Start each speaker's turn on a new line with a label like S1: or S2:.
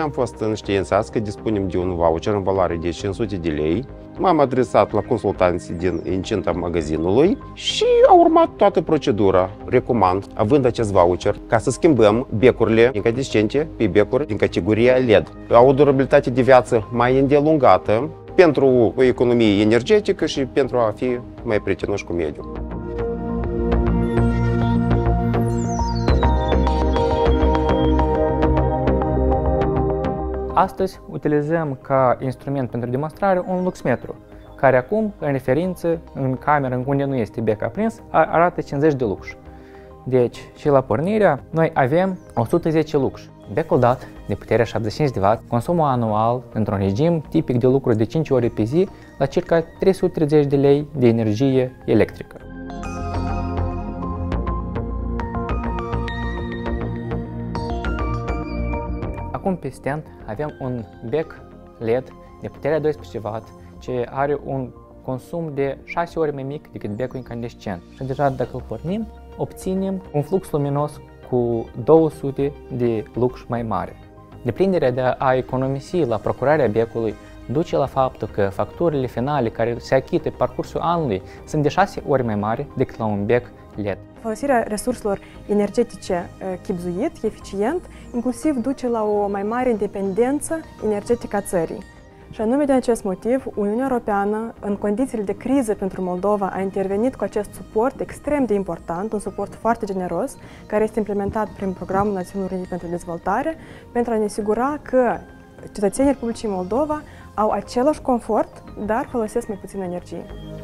S1: am fost înștiințați că dispunem de un voucher în valoare de 500 de lei. M-am adresat la consultanții din incinta magazinului și a urmat toată procedura. Recomand, având acest voucher, ca să schimbăm becurile incandescente pe becuri din categoria LED. Au o durabilitate de viață mai îndelungată pentru o economie energetică și pentru a fi mai prietenoși cu mediul.
S2: Astăzi utilizăm ca instrument pentru demonstrare un luxmetru, care acum, în referință, în cameră unde nu este bec aprins, arată 50 de lux. Deci, și la pornirea, noi avem 110 lux. Becul dat, de putere 75 de W, consumul anual, într-un regim tipic de lucru de 5 ore pe zi, la circa 330 de lei de energie electrică. Acum pe stand avem un bec LED de putere 12 W ce are un consum de 6 ori mai mic decât becul incandescent. Și deja dacă îl pornim, obținem un flux luminos cu 200 de lux mai mare. Deprinderea de a economisi la procurarea becului duce la faptul că facturile finale care se achită pe parcursul anului sunt de 6 ori mai mari decât la un bec LED.
S3: Folosirea resurselor energetice chibzuit, eficient, inclusiv duce la o mai mare independență energetică a țării. Și anume din acest motiv, Uniunea Europeană, în condițiile de criză pentru Moldova, a intervenit cu acest suport extrem de important, un suport foarte generos, care este implementat prin Programul Națiunilor Unite pentru Dezvoltare, pentru a ne asigura că cetățenii Republicii Moldova au același confort, dar folosesc mai puțin energie.